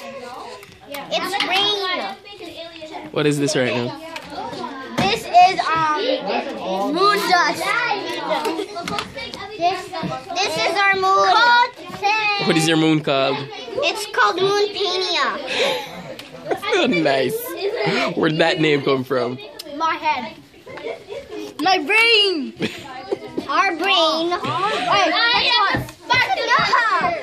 It's rain. What is this right now? This is moon dust. This is our moon. What is your moon called? It's called Moonpania. Nice. Where'd that name come from? My head. My brain. Our brain. Wait,